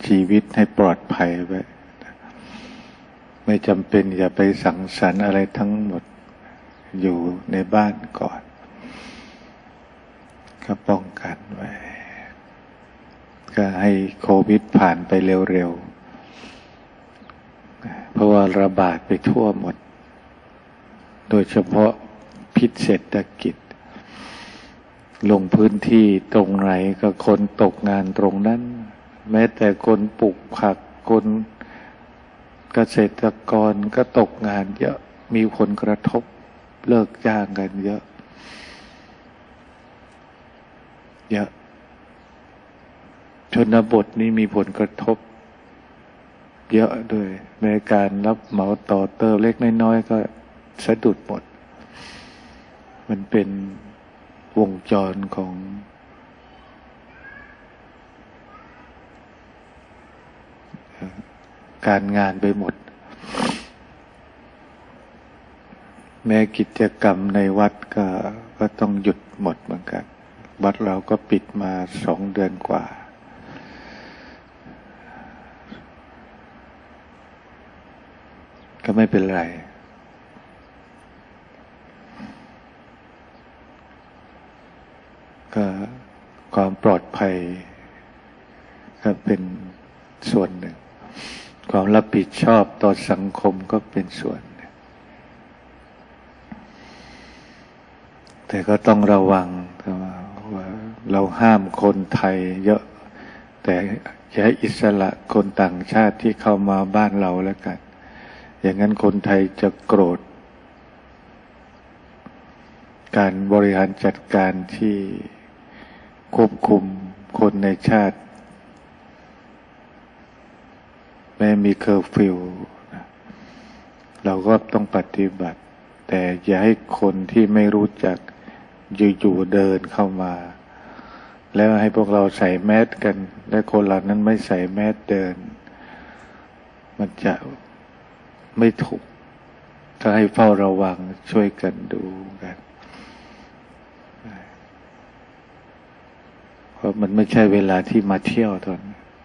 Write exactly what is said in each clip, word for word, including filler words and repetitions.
ชีวิตให้ปลอดภัยไว้ไม่จำเป็นอย่าไปสังสรรค์อะไรทั้งหมดอยู่ในบ้านก่อนก็ป้องกันไว้ก็ให้โควิดผ่านไปเร็วๆเพราะว่าระบาดไปทั่วหมดโดยเฉพาะพิษเศรษฐกิจลงพื้นที่ตรงไหนก็คนตกงานตรงนั้นแม้แต่คนปลูกผักคนเกษตรกรก็ตกงานเยอะมีผลกระทบเลิกจ้างกันเยอะเยอะชนบทนี้มีผลกระทบเยอะด้วยในการรับเหมาต่อเติมเล็กน้อยๆก็สะดุดหมดมันเป็นวงจรของการงานไปหมดแม้กิจกรรมในวัดก็ก็ต้องหยุดหมดเหมือนกันวัดเราก็ปิดมาสองเดือนกว่าก็ไม่เป็นไรก็ความปลอดภัยก็เป็นส่วนหนึ่งความรับผิดชอบต่อสังคมก็เป็นส่วนหนึ่งแต่ก็ต้องระวังว่าเราห้ามคนไทยเยอะแต่อย่าให้อิสระคนต่างชาติที่เข้ามาบ้านเราแล้วกันอย่างนั้นคนไทยจะโกรธการบริหารจัดการที่ควบคุมคนในชาติแม้มีเคอร์ฟิวเราก็ต้องปฏิบัติแต่อย่าให้คนที่ไม่รู้จักอยู่ๆเดินเข้ามาแล้วให้พวกเราใส่แมสกันและคนเหล่านั้นไม่ใส่แมสเดินมันจะไม่ถูกก็ให้เฝ้าระวังช่วยกันดูกันเพราะมันไม่ใช่เวลาที่มาเที่ยวตอน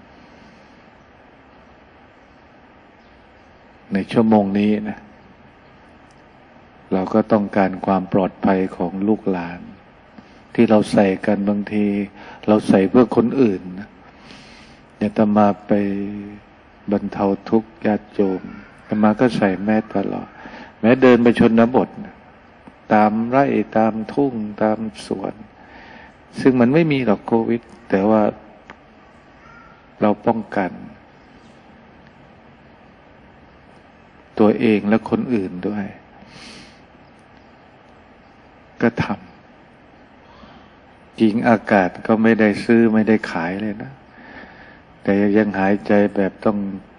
ในชั่วโมงนี้นะเราก็ต้องการความปลอดภัยของลูกหลานที่เราใส่กันบางทีเราใส่เพื่อคนอื่นนะอาตมาไปบรรเทาทุกข์ญาติโยมอาตมาก็ใส่แมสตลอดแม้เดินไปชนบทตามไร่ตามทุ่งตามสวนซึ่งมันไม่มีหรอกโควิดแต่ว่าเราป้องกันตัวเองและคนอื่นด้วยก็ทำจริงอากาศก็ไม่ได้ซื้อไม่ได้ขายเลยนะแต่ยังหายใจแบบต้อง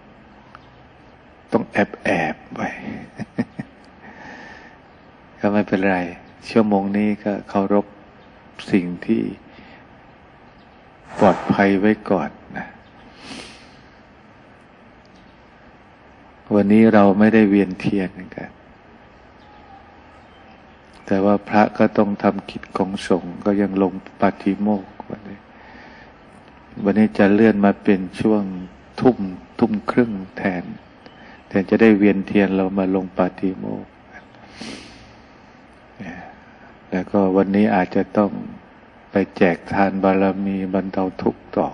ต้องแอบแอบไว้ ก็ไม่เป็นไรชั่วโมงนี้ก็เคารพสิ่งที่ปลอดภัยไว้ก่อนนะวันนี้เราไม่ได้เวียนเทียนกันแต่ว่าพระก็ต้องทำกิจของสงฆ์ก็ยังลงปาฏิโมกข์วันนี้วันนี้จะเลื่อนมาเป็นช่วงทุ่มทุ่มครึ่งแทนแต่จะได้เวียนเทียนเรามาลงปาฏิโมกข์แล้วก็วันนี้อาจจะต้องไปแจกทานบารมีบรรเทาทุกข์ต่อ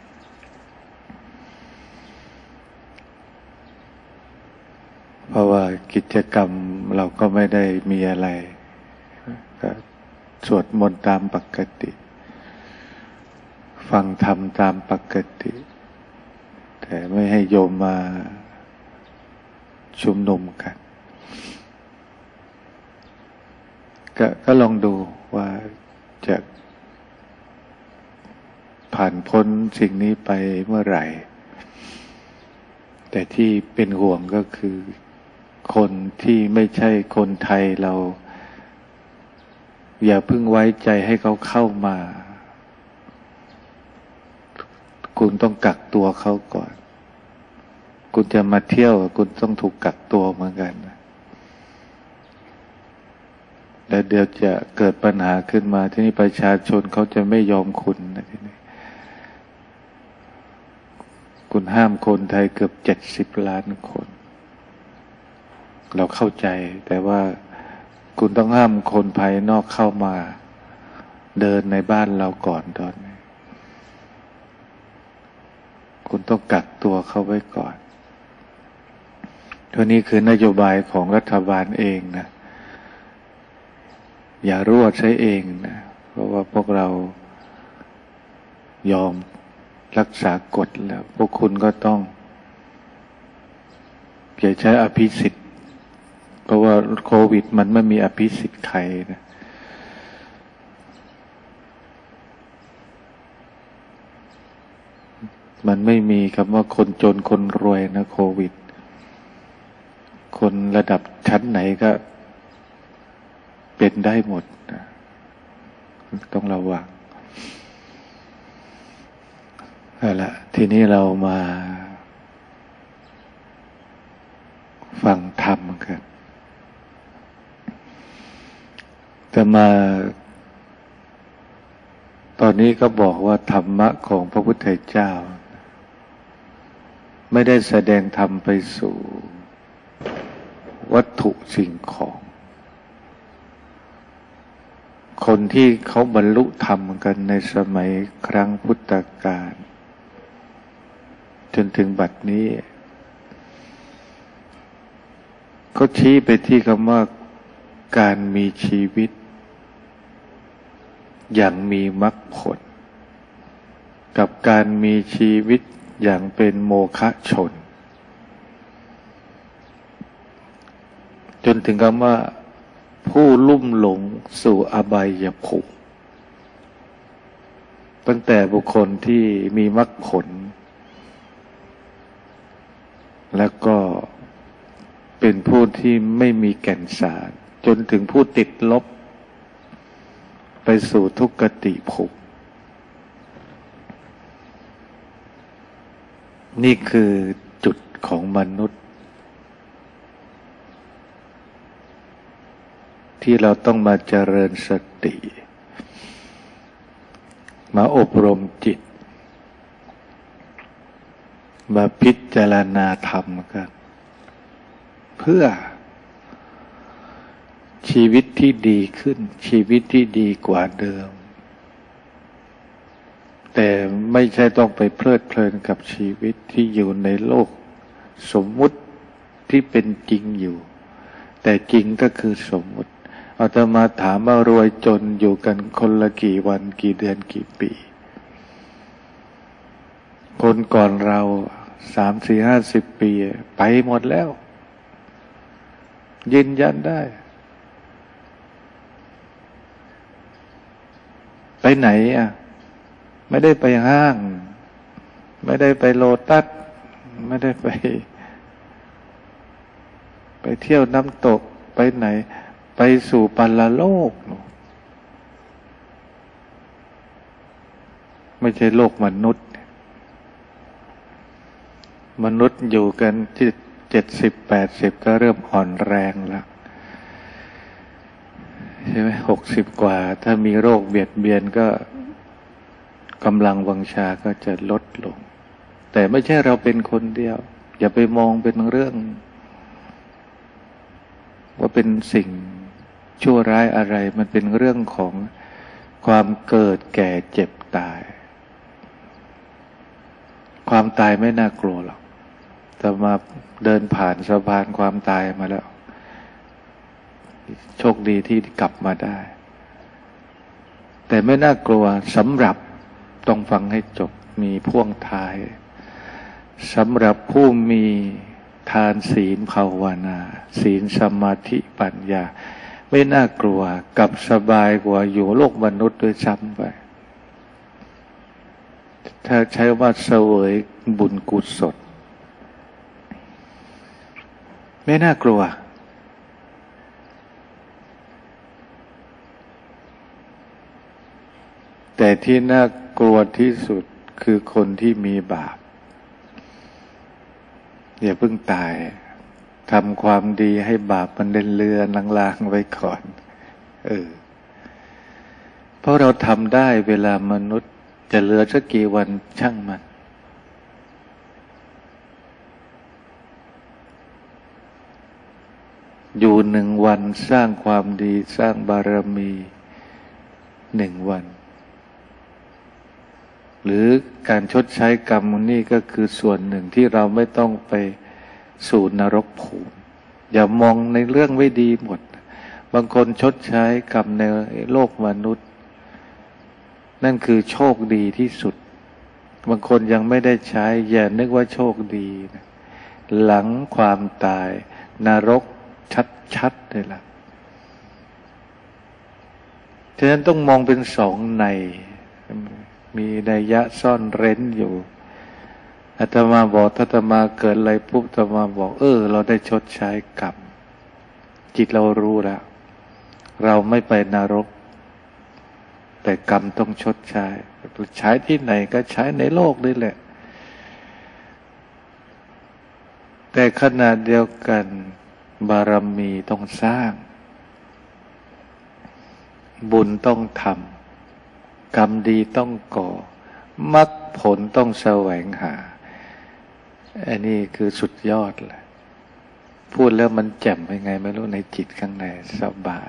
เพราะว่ากิจกรรมเราก็ไม่ได้มีอะไรก็สวดมนต์ตามปกติฟังธรรมตามปกติแต่ไม่ให้โยมมาชุมนุมกันก็ก็ลองดูว่าจะผ่านพ้นสิ่งนี้ไปเมื่อไหร่แต่ที่เป็นห่วงก็คือคนที่ไม่ใช่คนไทยเราอย่าเพิ่งไว้ใจให้เขาเข้ามาคุณต้องกักตัวเขาก่อนคุณจะมาเที่ยวคุณต้องถูกกักตัวเหมือนกันแล้วเดี๋ยวจะเกิดปัญหาขึ้นมาที่นี่ประชาชนเขาจะไม่ยอมคุณนะทีนี้คุณห้ามคนไทยเกือบเจ็ดสิบล้านคนเราเข้าใจแต่ว่าคุณต้องห้ามคนภายนอกเข้ามาเดินในบ้านเราก่อนตอนนี้คุณต้องกักตัวเขาไว้ก่อนเท่านี้คือนโยบายของรัฐบาลเองนะอย่ารั่วใช้เองนะเพราะว่าพวกเรายอมรักษากฎแล้วพวกคุณก็ต้องอย่าใช้อภิสิทธิ์เพราะว่าโควิดมันไม่มีอภิสิทธิ์ใครนะมันไม่มีคำว่าคนจนคนรวยนะโควิดคนระดับชั้นไหนก็เป็นได้หมดนะต้องระวังเอาละทีนี้เรามาฟังธรรมกันแต่มาตอนนี้ก็บอกว่าธรรมะของพระพุทธเจ้าไม่ได้แสดงธรรมไปสู่วัตถุสิ่งของคนที่เขาบรรลุธรรมกันในสมัยครั้งพุทธกาลจนถึงบัดนี้เขาชี้ไปที่คำว่าการมีชีวิตอย่างมีมรรคผลกับการมีชีวิตอย่างเป็นโมฆะชนจนถึงคำว่าผู้ลุ่มหลงสู่อบายภูมิตั้งแต่บุคคลที่มีมรรคผลแล้วก็เป็นผู้ที่ไม่มีแก่นสารจนถึงผู้ติดลบไปสู่ทุกขติภูมินี่คือจุดของมนุษย์ที่เราต้องมาเจริญสติมาอบรมจิตมาพิจารณาธรรมกันเพื่อชีวิตที่ดีขึ้นชีวิตที่ดีกว่าเดิมแต่ไม่ใช่ต้องไปเพลิดเพลินกับชีวิตที่อยู่ในโลกสมมุติที่เป็นจริงอยู่แต่จริงก็คือสมมุติอาตมาถามว่ารวยจนอยู่กันคนละกี่วันกี่เดือนกี่ปีคนก่อนเราสามสี่ห้าสิบปีไปหมดแล้วยืนยันได้ไปไหนอ่ะไม่ได้ไปห้างไม่ได้ไปโลตัสไม่ได้ไปไปเที่ยวน้ำตกไปไหนไปสู่ปรโลกไม่ใช่โลกมนุษย์มนุษย์อยู่กันที่เจ็ดสิบแปดสิบก็เริ่มอ่อนแรงแล้วใช่ไหมหกสิบกว่าถ้ามีโรคเบียดเบียนก็กำลังวังชาก็จะลดลงแต่ไม่ใช่เราเป็นคนเดียวอย่าไปมองเป็นเรื่องว่าเป็นสิ่งชั่วร้ายอะไรมันเป็นเรื่องของความเกิดแก่เจ็บตายความตายไม่น่ากลัวหรอกแต่มาเดินผ่านสะพานความตายมาแล้วโชคดีที่กลับมาได้แต่ไม่น่ากลัวสำหรับต้องฟังให้จบมีพ่วงท้ายสำหรับผู้มีทานศีลภาวนาศีลสมาธิปัญญาไม่น่ากลัวกับสบายกว่าอยู่โลกมนุษย์ด้วยซ้ำไปถ้าใช้ว่าเสวยบุญกุศลไม่น่ากลัวแต่ที่น่ากลัวที่สุดคือคนที่มีบาปอย่าเพิ่งตายทำความดีให้บาปมันเล่นเรือลางๆไว้ก่อนเออเพราะเราทำได้เวลามนุษย์จะเหลือสักกี่วันช่างมันอยู่หนึ่งวันสร้างความดีสร้างบารมีหนึ่งวันหรือการชดใช้กรรมนี่ก็คือส่วนหนึ่งที่เราไม่ต้องไปสู่นรกภูมิอย่ามองในเรื่องไม่ดีหมดบางคนชดใช้กรรมในโลกมนุษย์นั่นคือโชคดีที่สุดบางคนยังไม่ได้ใช้อย่านึกว่าโชคดีนะหลังความตายนรกชัดๆเลยล่ะฉะนั้นต้องมองเป็นสองในมีนัยยะซ่อนเร้นอยู่อาตมาบอกถ้าอาตมาเกิดอะไรปุ๊บอาตมาบอกเออเราได้ชดใช้กรรมจิตเรารู้แล้วเราไม่ไปนรกแต่กรรมต้องชดใช้ใช้ที่ไหนก็ใช้ในโลกนี่แหละแต่ขณะเดียวกันบารมีต้องสร้างบุญต้องทำกรรมดีต้องก่อมรรคผลต้องแสวงหาอันนี้คือสุดยอดแหละพูดแล้วมันแจ่มยังไงไม่รู้ในจิตข้างในสบาย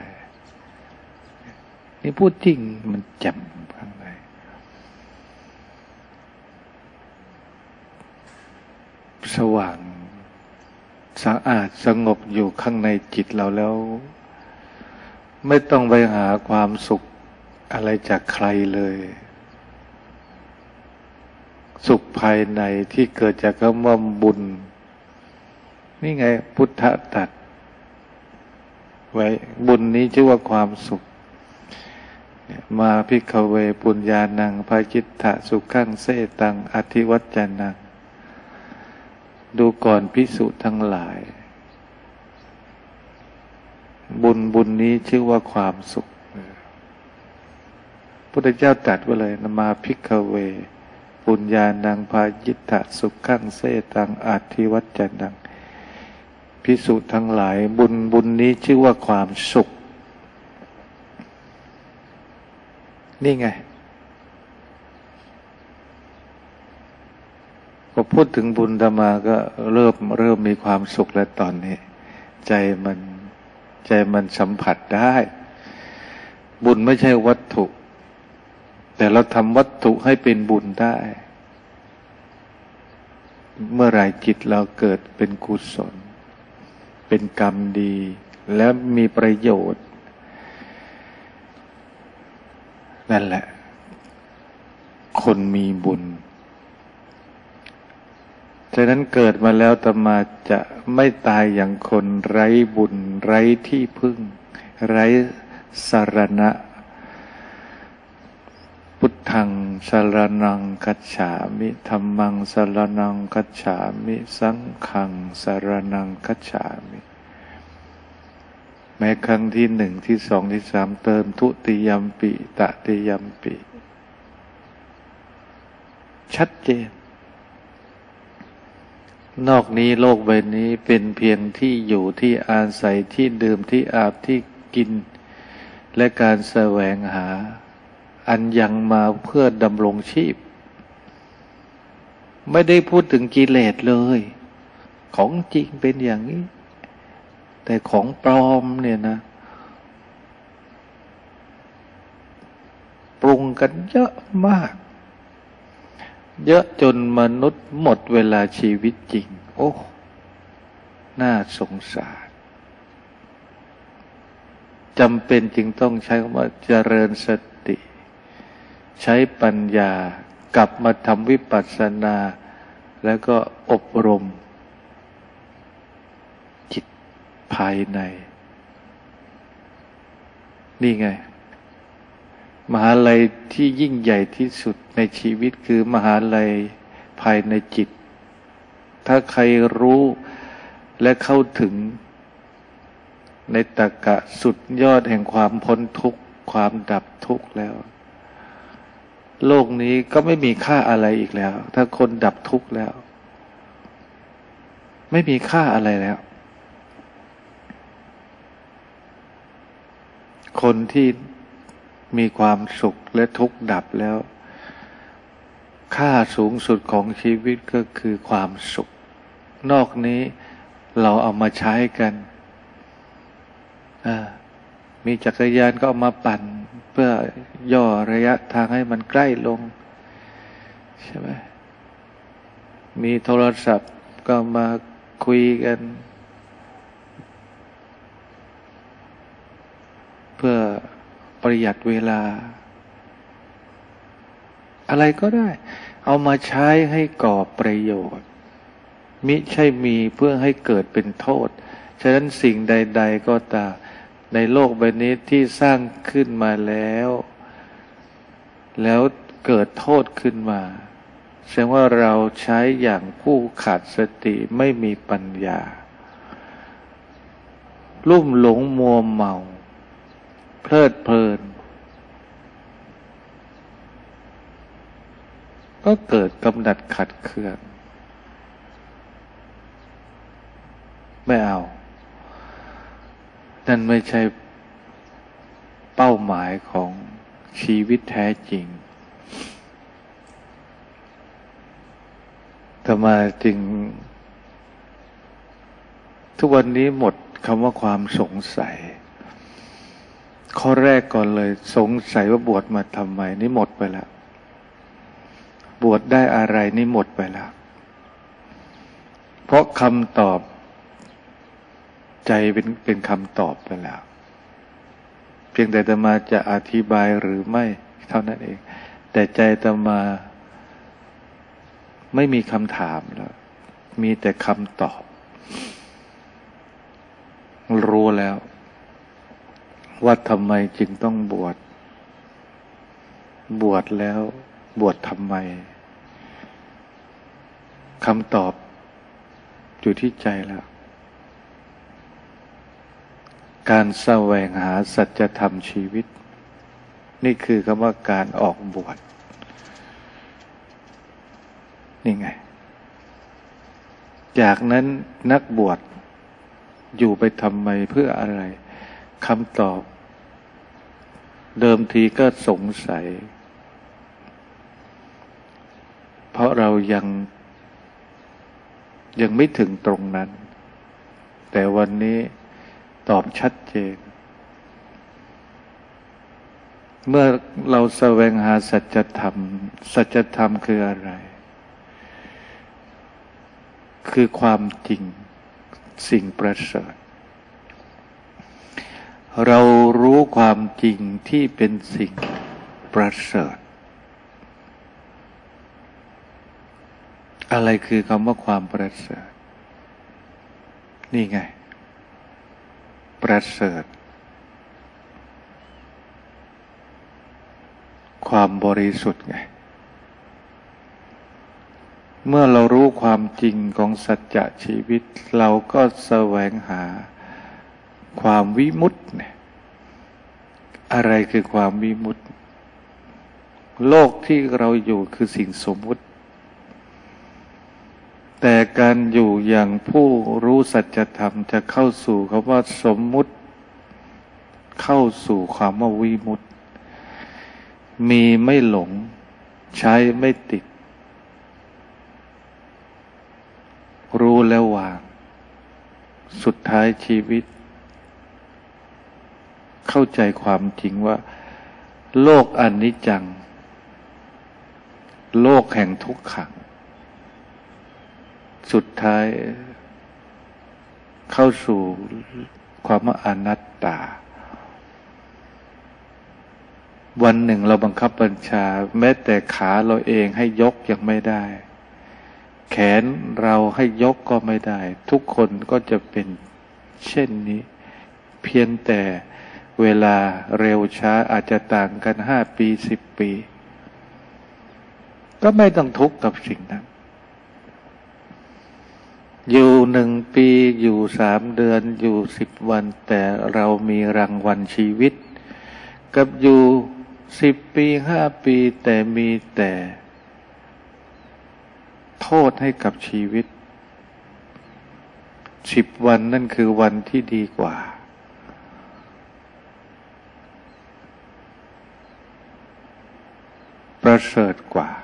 นี่พูดจริงมันแจ่มข้างในสว่างสะอาดสงบอยู่ข้างในจิตเราแล้วไม่ต้องไปหาความสุขอะไรจากใครเลยสุขภายในที่เกิดจากคำว่าบุญนี่ไงพุทธะตรัสไว้บุญนี้ชื่อว่าความสุขมาภิกขเวปุญญานังภาจิตถะสุขังเสตังอธิวัจจนังดูก่อนภิกษุทั้งหลายบุญบุญนี้ชื่อว่าความสุขพุทธเจ้าตรัสไว้เลยนมาภิกขเวปุญญานังภาจิตถะสุขังเสตังอธิวัจจนังภิกษุทั้งหลายบุญบุญนี้ชื่อว่าความสุขนี่ไงพอพูดถึงบุญธรรมาก็เริ่มเริ่มมีความสุขแล้วตอนนี้ใจมันใจมันสัมผัสได้บุญไม่ใช่วัตถุแต่เราทำวัตถุให้เป็นบุญได้เมื่อไหร่จิตเราเกิดเป็นกุศลเป็นกรรมดีและมีประโยชน์นั่นแหละคนมีบุญฉะนั้นเกิดมาแล้วอาตมาจะไม่ตายอย่างคนไร้บุญไร้ที่พึ่งไร้สรณะพุทธังสรณังคัจฉามิธัมมังสรณังคัจฉามิสังฆังสรณังคัจฉามิแม้ครั้งที่หนึ่งที่สองที่สามเติมทุติยัมปิตติยัมปิชัดเจนนอกนี้โลกใบนี้เป็นเพียงที่อยู่ที่อาศัยที่ดื่มที่อาบที่กินและการแสวงหาอันยังมาเพื่อดำรงชีพไม่ได้พูดถึงกิเลสเลยของจริงเป็นอย่างนี้แต่ของปลอมเนี่ยนะปรุงกันเยอะมากเยอะจนมนุษย์หมดเวลาชีวิตจริงโอ้น่าสงสารจำเป็นจึงต้องใช้คำว่าเจริญสติใช้ปัญญากลับมาทำวิปัสสนาแล้วก็อบรมจิตภายในนี่ไงมหาลัยที่ยิ่งใหญ่ที่สุดในชีวิตคือมหาลัยภายในจิตถ้าใครรู้และเข้าถึงในตรรกะสุดยอดแห่งความพ้นทุกข์ความดับทุกข์แล้วโลกนี้ก็ไม่มีค่าอะไรอีกแล้วถ้าคนดับทุกข์แล้วไม่มีค่าอะไรแล้วคนที่มีความสุขและทุกข์ดับแล้วค่าสูงสุดของชีวิตก็คือความสุขนอกนี้เราเอามาใช้กันอ่ามีจักรยานก็เอามาปั่นเพื่อย่อระยะทางให้มันใกล้ลงใช่ไหมมีโทรศัพท์ก็มาคุยกันเพื่อประหยัดเวลาอะไรก็ได้เอามาใช้ให้ก่อประโยชน์มิใช่มีเพื่อให้เกิดเป็นโทษฉะนั้นสิ่งใดๆก็ตามในโลกใบนี้ที่สร้างขึ้นมาแล้วแล้วเกิดโทษขึ้นมาแสดงว่าเราใช้อย่างผู้ขาดสติไม่มีปัญญาลุ่มหลงมัวเมาเพลิดเพลินก็เกิดกำหนัดขัดเคืองไม่เอานั่นไม่ใช่เป้าหมายของชีวิตแท้จริงแต่มาจริงทุกวันนี้หมดคำว่าความสงสัยข้อแรกก่อนเลยสงสัยว่าบวชมาทำไมนี่หมดไปแล้วบวชได้อะไรนี่หมดไปแล้วเพราะคำตอบใจเป็นเป็นคำตอบไปแล้วเพียงแต่อาตมาจะอธิบายหรือไม่เท่านั้นเองแต่ใจอาตมาไม่มีคำถามแล้วมีแต่คำตอบรู้แล้วว่าทำไมจึงต้องบวชบวชแล้วบวชทำไมคำตอบอยู่ที่ใจแล้วการแสวงหาสัจธรรมชีวิตนี่คือคำว่าการออกบวชนี่ไงจากนั้นนักบวชอยู่ไปทำไมเพื่ออะไรคำตอบเดิมทีก็สงสัยเพราะเรายังยังไม่ถึงตรงนั้นแต่วันนี้ตอบชัดเจนเมื่อเราแสวงหาสัจธรรมสัจธรรมคืออะไรคือความจริงสิ่งประเสริฐเรารู้ความจริงที่เป็นสิ่งประเสริฐอะไรคือคำว่าความประเสริฐนี่ไงประเสริฐความบริสุทธิ์ไงเมื่อเรารู้ความจริงของสัจจะชีวิตเราก็แสวงหาความวิมุตติเนี่ยอะไรคือความวิมุตติโลกที่เราอยู่คือสิ่งสมมุติแต่การอยู่อย่างผู้รู้สัจธรรมจะเข้าสู่คำว่าสมมุติเข้าสู่ความว่าวิมุตติมีไม่หลงใช้ไม่ติดรู้แล้ววางสุดท้ายชีวิตเข้าใจความจริงว่าโลกอนิจจังโลกแห่งทุกขังสุดท้ายเข้าสู่ความว่าอนัตตาวันหนึ่งเราบังคับบัญชาแม้แต่ขาเราเองให้ยกยังไม่ได้แขนเราให้ยกก็ไม่ได้ทุกคนก็จะเป็นเช่นนี้เพียงแต่เวลาเร็วช้าอาจจะต่างกันห้าปีสิบปีก็ไม่ต้องทุกข์กับสิ่งนั้นอยู่หนึ่งปีอยู่สามเดือนอยู่สิบวันแต่เรามีรางวัลชีวิตกับอยู่สิบปีห้าปีแต่มีแต่โทษให้กับชีวิตสิบวันนั่นคือวันที่ดีกว่าประเสริฐกว่า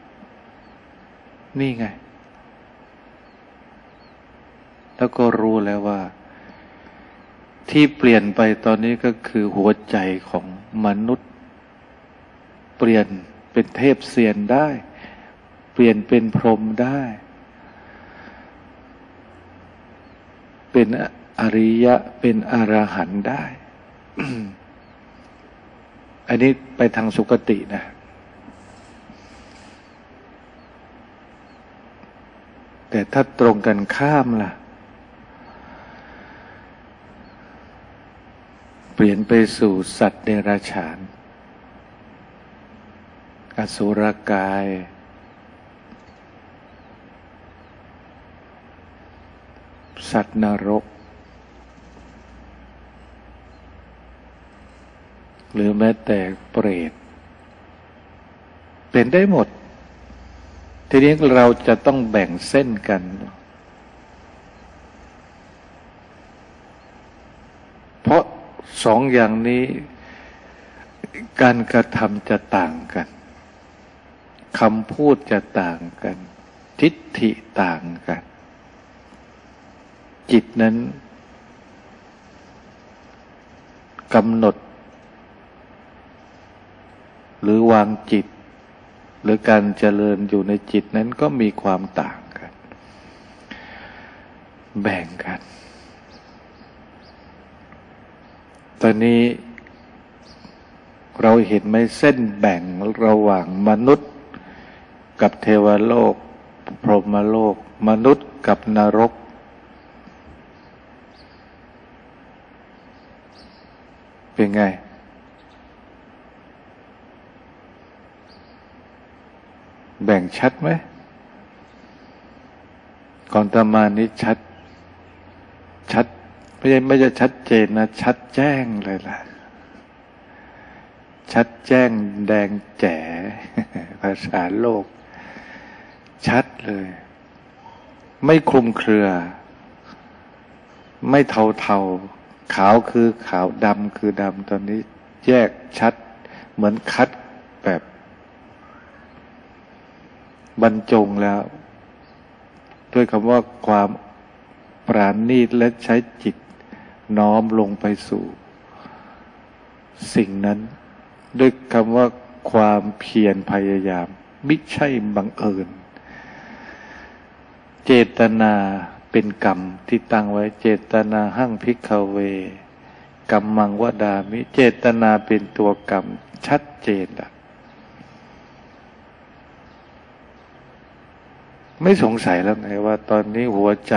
นี่ไงแล้วก็รู้แล้วว่าที่เปลี่ยนไปตอนนี้ก็คือหัวใจของมนุษย์เปลี่ยนเป็นเทพเซียนได้เปลี่ยนเป็นพรหมได้เป็นอริยะเป็นอรหันต์ได้ อันนี้ไปทางสุคตินะแต่ถ้าตรงกันข้ามล่ะเปลี่ยนไปสู่สัตว์เดรัจฉานอสุรกายสัตว์นรกหรือแม้แต่เปรตเป็นได้หมดทีนี้เราจะต้องแบ่งเส้นกันเพราะสองอย่างนี้การกระทำจะต่างกันคำพูดจะต่างกันทิฏฐิต่างกันจิตนั้นกำหนดหรือวางจิตหรือการเจริญอยู่ในจิตนั้นก็มีความต่างกันแบ่งกันตอนนี้เราเห็นไหมเส้นแบ่งระหว่างมนุษย์กับเทวโลกพรหมโลกมนุษย์กับนรกเป็นไงแบ่งชัดไหมก่อนตามานี้ชัดชัดไม่ใช่ไม่จะชัดเจนนะชัดแจ้งเลยล่ะชัดแจ้งแดงแจ๋ภาษาโลกชัดเลยไม่คลุมเครือไม่เทาเทาขาวคือขาวดำคือดำตอนนี้แยกชัดเหมือนคัดแบบบรรจงแล้วด้วยคำว่าความปราณีตและใช้จิตน้อมลงไปสู่สิ่งนั้นด้วยคำว่าความเพียรพยายามมิใช่บังเอิญเจตนาเป็นกรรมที่ตั้งไว้เจตนาหั่งภิกขเวกัมมังวดามิเจตนาเป็นตัวกรรมชัดเจนละไม่สงสัยแล้วไงว่าตอนนี้หัวใจ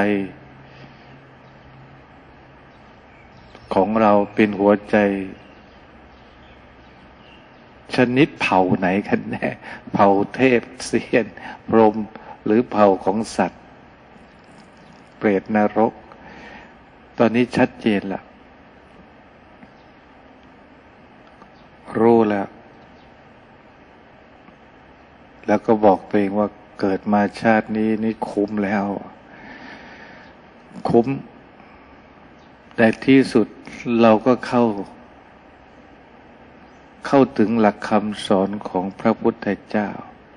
ของเราเป็นหัวใจชนิดเผ่าไหนกันแน่เผ่าเทพเซียนพรหมหรือเผ่าของสัตว์เปรตนรกตอนนี้ชัดเจนแล้วรู้แล้วแล้วก็บอกตัวเองว่าเกิดมาชาตินี้นี่คุ้มแล้วคุ้มแต่ที่สุดเราก็เข้าเข้าถึงหลักคำสอนของพระพุทธเจ้า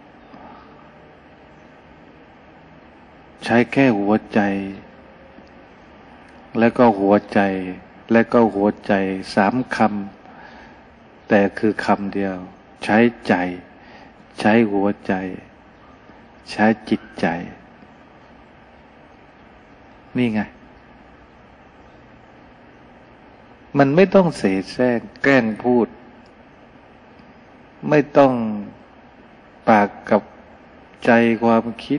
ใช้แค่หัวใจและก็หัวใจและก็หัวใจสามคำแต่คือคำเดียวใช้ใจใช้หัวใจใช้จิตใจนี่ไงมันไม่ต้องเสแสร้งแกล้งพูดไม่ต้องปากกับใจความคิด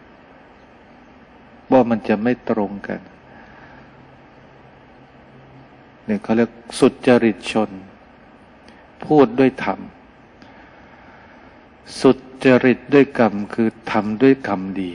ว่ามันจะไม่ตรงกันเนี่ยเขาเรียกสุจริตชนพูดด้วยธรรมสุจริตด้วยกรรมคือทำด้วยกรรมดี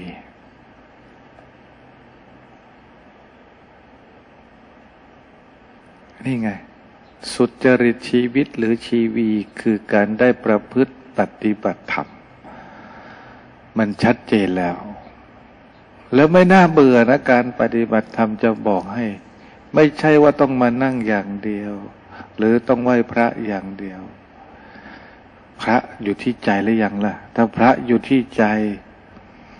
นี่ไงสุจริตชีวิตหรือชีวีคือการได้ประพฤติปฏิบัติธรรมมันชัดเจนแล้วแล้วไม่น่าเบื่อนะการปฏิบัติธรรมจะบอกให้ไม่ใช่ว่าต้องมานั่งอย่างเดียวหรือต้องไหว้พระอย่างเดียวพระอยู่ที่ใจหรือยังล่ะถ้าพระอยู่ที่ใจ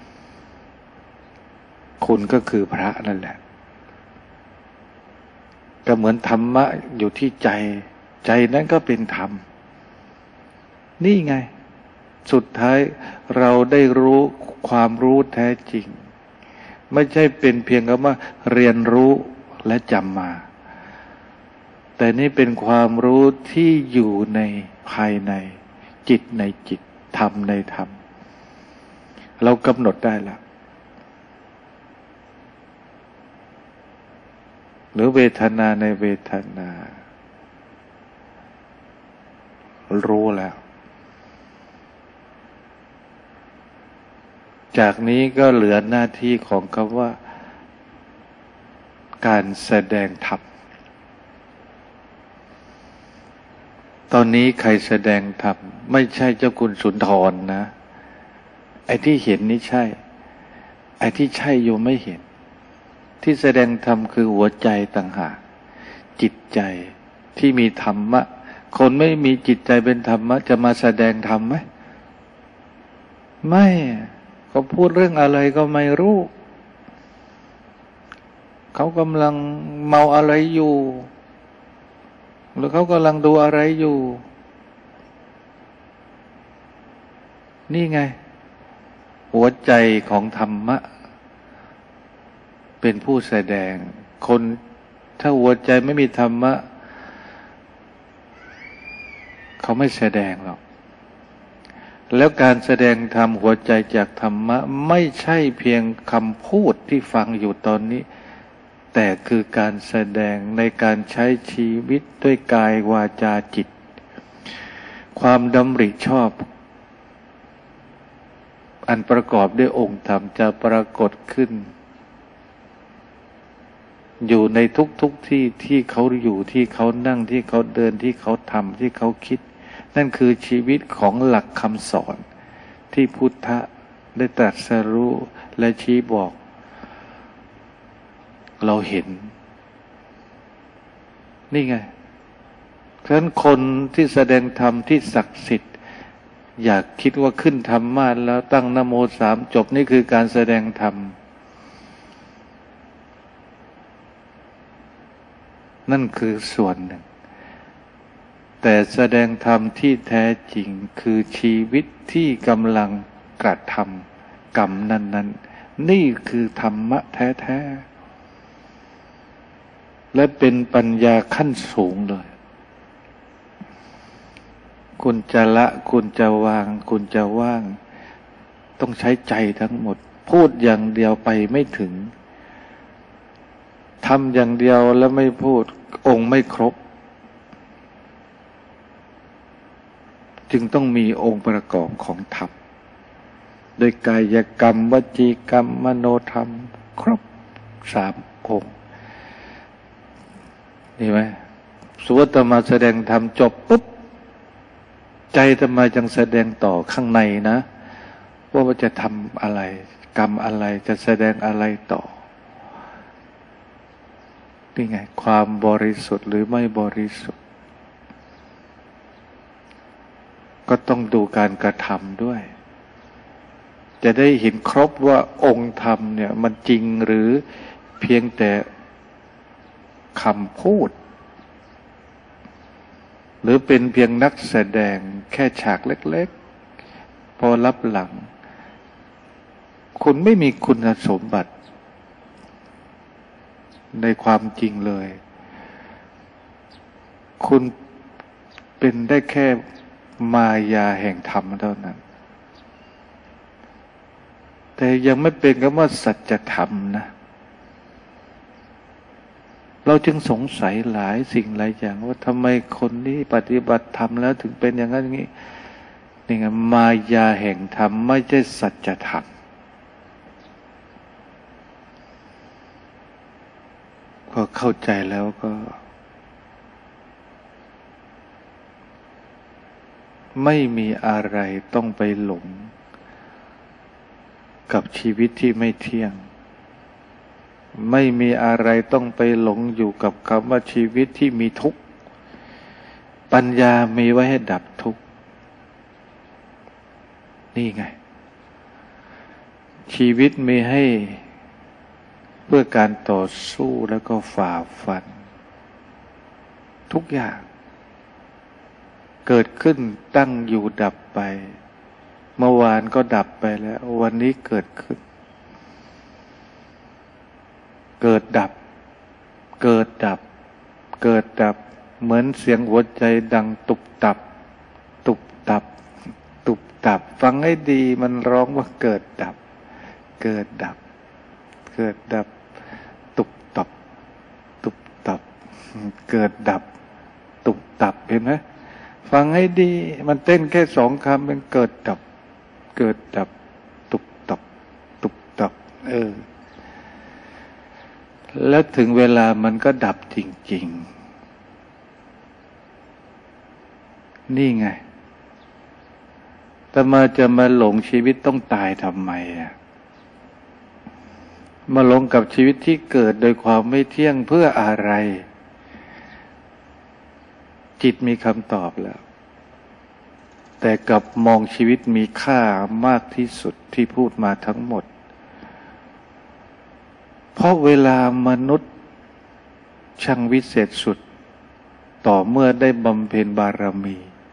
คุณก็คือพระนั่นแหละก็เหมือนธรรมะอยู่ที่ใจใจนั้นก็เป็นธรรมนี่ไงสุดท้ายเราได้รู้ความรู้แท้จริงไม่ใช่เป็นเพียงคำว่าเรียนรู้และจำมาแต่นี่เป็นความรู้ที่อยู่ในภายในจิตในจิตธรรมในธรรมเรากำหนดได้แล้วหรือเวทนาในเวทนารู้แล้วจากนี้ก็เหลือหน้าที่ของคำว่าการแสดงธรรมตอนนี้ใครแสดงธรรมไม่ใช่เจ้าคุณสุนทรนะไอ้ที่เห็นนี่ใช่ไอ้ที่ใช่โยมไม่เห็นที่แสดงธรรมคือหัวใจต่างหากจิตใจที่มีธรรมะคนไม่มีจิตใจเป็นธรรมะจะมาแสดงธรรมไหมไม่เขาพูดเรื่องอะไรก็ไม่รู้เขากำลังเมาอะไรอยู่หรือเขากำลังดูอะไรอยู่นี่ไงหัวใจของธรรมะเป็นผู้แสดงคนถ้าหัวใจไม่มีธรรมะเขาไม่แสดงหรอกแล้วการแสดงธรรมหัวใจจากธรรมะไม่ใช่เพียงคำพูดที่ฟังอยู่ตอนนี้แต่คือการแสดงในการใช้ชีวิตด้วยกายวาจาจิตความดำริชอบอันประกอบด้วยองค์ธรรมจะปรากฏขึ้นอยู่ในทุกๆ ที่ที่เขาอยู่ที่เขานั่งที่เขาเดินที่เขาทำที่เขาคิดนั่นคือชีวิตของหลักคำสอนที่พุทธะได้ตรัสรู้และชี้บอกเราเห็นนี่ไงฉะนั้นคนที่แสดงธรรมที่ศักดิ์สิทธิ์อยากคิดว่าขึ้นธรรมาสน์แล้วตั้งนะโมสามจบนี่คือการแสดงธรรมนั่นคือส่วนหนึ่งแต่แสดงธรรมที่แท้จริงคือชีวิตที่กำลังกระทำกรรมนั้นๆนี่คือธรรมะแท้ๆและเป็นปัญญาขั้นสูงเลยคุณจะละคุณจะวางคุณจะว่างต้องใช้ใจทั้งหมดพูดอย่างเดียวไปไม่ถึงทำอย่างเดียวแล้วไม่พูดองค์ไม่ครบจึงต้องมีองค์ประกอบของธรรมโดยกายกรรมวจีกรรมมโนธรรมครบสามองค์นี่ไหมสุวัตมาแสดงธรรมจบปุ๊บใจทำไมจึงแสดงต่อข้างในนะว่ามันจะทำอะไรกรรมอะไรจะแสดงอะไรต่อนี่ไงความบริสุทธิ์หรือไม่บริสุทธิ์ก็ต้องดูการกระทำด้วยจะได้เห็นครบว่าองค์ธรรมเนี่ยมันจริงหรือเพียงแต่คำพูดหรือเป็นเพียงนักแสดงแค่ฉากเล็กๆพอรับหลังคุณไม่มีคุณสมบัติในความจริงเลยคุณเป็นได้แค่มายาแห่งธรรมเท่านั้นแต่ยังไม่เป็นคำว่าสัจธรรมนะเราจึงสงสัยหลายสิ่งหลายอย่างว่าทำไมคนนี้ปฏิบัติธรรมแล้วถึงเป็นอย่างนั้นอย่างนี้นี่ไงมายาแห่งธรรมไม่ใช่สัจธรรมพอเข้าใจแล้วก็ไม่มีอะไรต้องไปหลงกับชีวิตที่ไม่เที่ยงไม่มีอะไรต้องไปหลงอยู่กับคำว่าชีวิตที่มีทุกข์ปัญญามีไว้ให้ดับทุกข์นี่ไงชีวิตมีให้เพื่อการต่อสู้แล้วก็ฝ่าฟันทุกอย่างเกิดขึ้นตั้งอยู่ดับไปเมื่อวานก็ดับไปแล้ววันนี้เกิดขึ้นเกิดดับเกิดดับเกิดดับเหมือนเสียงหัวใจดังตุบตับตุบตับตุบตับฟังให้ดีมันร้องว่าเกิดดับเกิดดับเกิดดับตุบตับตุบตับเกิดดับตุบตับเห็นไหมฟังให้ดีมันเต้นแค่สองคำมันเกิดดับเกิดดับตุบตับตุบตับเออแล้วถึงเวลามันก็ดับจริงๆนี่ไงแต่มาจะมาหลงชีวิตต้องตายทำไมอ่ะมาหลงกับชีวิตที่เกิดโดยความไม่เที่ยงเพื่ออะไรจิตมีคำตอบแล้วแต่กลับมองชีวิตมีค่ามากที่สุดที่พูดมาทั้งหมดเพราะเวลามนุษย์ช่างวิเศษสุดต่อเมื่อได้บำเพ็ญบารมี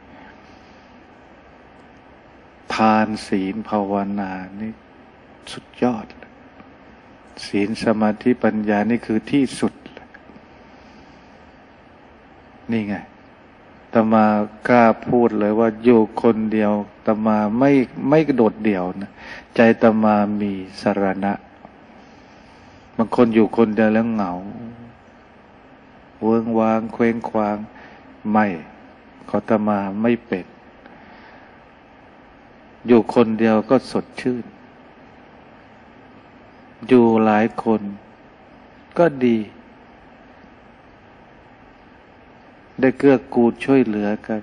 ทานศีลภาวนานี่สุดยอดศีลสมาธิปัญญานี่คือที่สุดนี่ไงอาตมากล้าพูดเลยว่าอยู่คนเดียวอาตมาไม่ไม่กระโดดเดี่ยวนะใจอาตมามีสรณะบางคนอยู่คนเดียวแล้วเหงาเวิ้งว้างเคว้งคว้างไม่ขออาตมาไม่เป็นอยู่คนเดียวก็สดชื่นอยู่หลายคนก็ดีได้เกื้อกูลช่วยเหลือกัน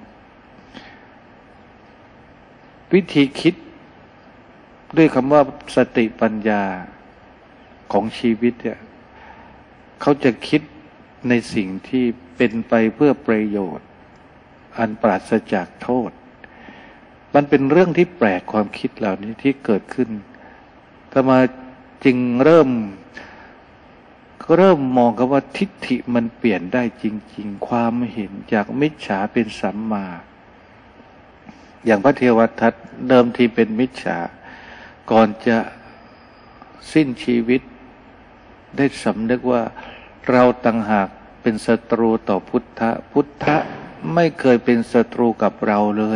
วิธีคิดด้วยคำว่าสติปัญญาของชีวิตเนี่ยเขาจะคิดในสิ่งที่เป็นไปเพื่อประโยชน์อันปราศจากโทษมันเป็นเรื่องที่แปลกความคิดเหล่านี้ที่เกิดขึ้นอาตมาจึงเริ่มก็เริ่มมองกันว่าทิฏฐิมันเปลี่ยนได้จริงๆความเห็นจากมิจฉาเป็นสัมมาอย่างพระเทวทัตเดิมทีเป็นมิจฉาก่อนจะสิ้นชีวิตได้สำนึกว่าเราต่างหากเป็นศัตรูต่อพุทธะพุทธะไม่เคยเป็นศัตรูกับเราเลย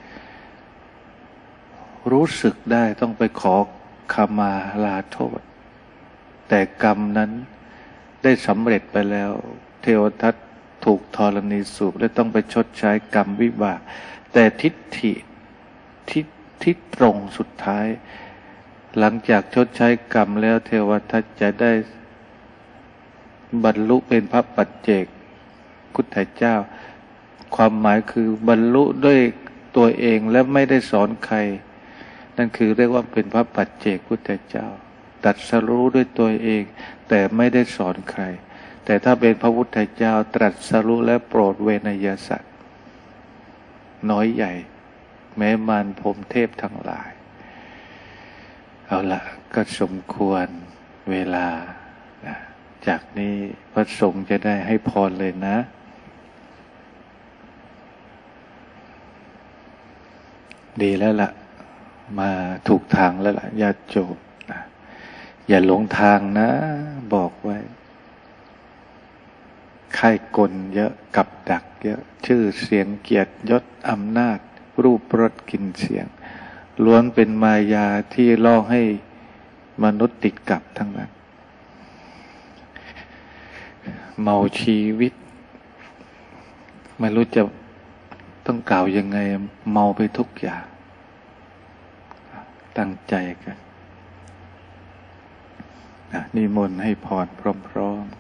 รู้สึกได้ต้องไปขอขมาลาโทษแต่กรรมนั้นได้สำเร็จไปแล้วเทวทัตถูกธรณีสูบและต้องไปชดใช้กรรมวิบากแต่ทิฏฐิที่ที่ตรงสุดท้ายหลังจากชดใช้กรรมแล้วเทวทัตจะได้บรรลุเป็นพระปัจเจกพุทธเจ้าความหมายคือบรรลุด้วยตัวเองและไม่ได้สอนใครนั่นคือเรียกว่าเป็นพระปัจเจกพุทธเจ้าตรัสรู้ด้วยตัวเองแต่ไม่ได้สอนใครแต่ถ้าเป็นพระพุทธเจ้าตรัสรู้และโปรดเวนยสัตว์น้อยใหญ่แม้มารพรหมเทพทั้งหลายเอาละก็สมควรเวลานะจากนี้พระสงฆ์จะได้ให้พรเลยนะดีแล้วล่ะมาถูกทางแล้วล่ะญาติโยมนะอย่าหลงทางนะบอกไว้ค่ายกลเยอะกับดักเยอะชื่อเสียงเกียรติยศอำนาจรูปรสกลิ่นเสียงล้วนเป็นมายาที่ล่อให้มนุษย์ติดกับทั้งนั้นเมาชีวิตไม่รู้จะต้องกล่าวยังไงเมาไปทุกอย่างตั้งใจกันนิมนต์ให้พรพร้อม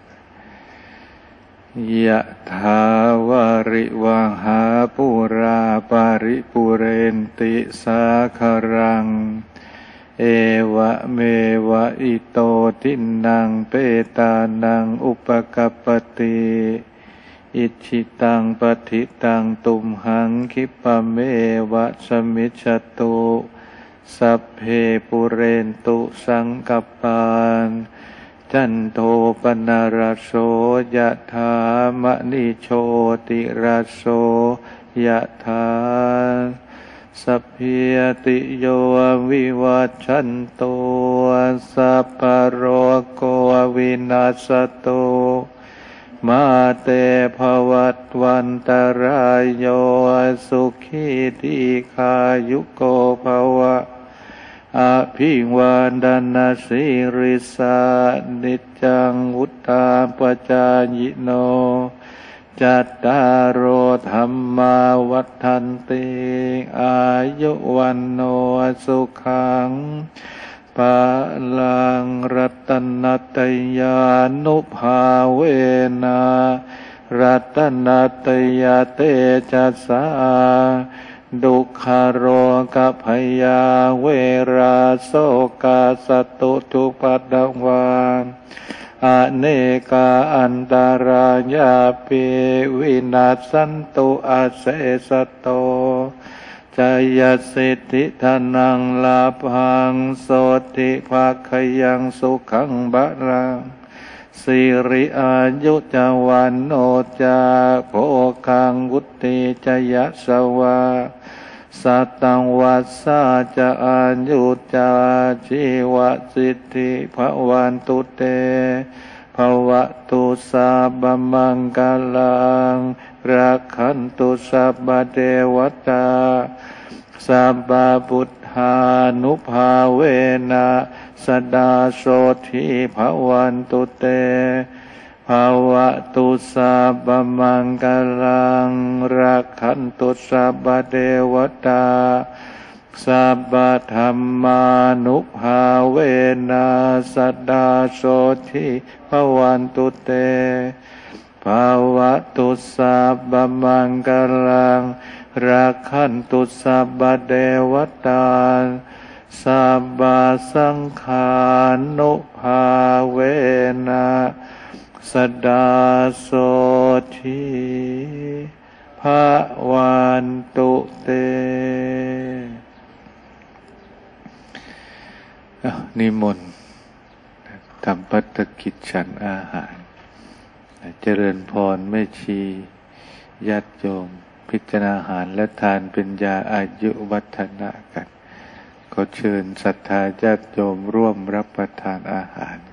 ๆยะถาวาริวหาปุราปาริปุเรนติสาคารังเอวะเมวะอิโตทินังเปตานังอุปกัปปติอิชิตังปฏิตังตุมหังคิปะเมวะสมิจฉตุสัพเพปุเรนตุสังกัปปานจันโทปนารโสยะถามณิโชติราโสยะถาสัพพิติโยวิวัชชันโตสัพพะโรโควินาศโตมาเตภวัตวันตรายโยสุขีทีขายุโกภวะอภิวาดนาสิริสานิจจังวุฒาปจายโนจัตตารโอธรรมาวัฏันติอายุวันโนสุขังปะลังรัตนตยานุภาเวนะรัตนตยาเตจัสสาดุขโรกพยาเวราโสกาสตุทุกปัตตวาอเนกาอันตรายาปิวินาสันตุอาเสสโตจายสิทธิธนังลาภังโสติภาคยังสุขังบะรังสิริอายุจวันโนจาโภคังวุติจยะสวาสัตตังวัสสาจะอายุจาชีวสิทธิภวันตุเตภวตุสัพพมังคลังรักขันตุสัพพเทวตาสัพพพุทธานุภาเวนะสดาโสทิภวันตุเตภวตุสัพพมังคลังรักขันตุสัพพเทวตาสัพพธรรมานุภาเวนะสดาโสทิภวันตุเตภวตุสัพพมังคลังรักขันตุสัพพเทวตาสัพพสังฆานุภาเวนะสดาโสทิภวันตุเตนิมนต์ทำภัตตกิจฉันอาหารเจริญพรแม่ชีญาติโยมพิจารณาอาหารและทานเป็นยาอายุวัฒนะกันขอเชิญศรัทธาญาติโยมร่วมรับประทานอาหาร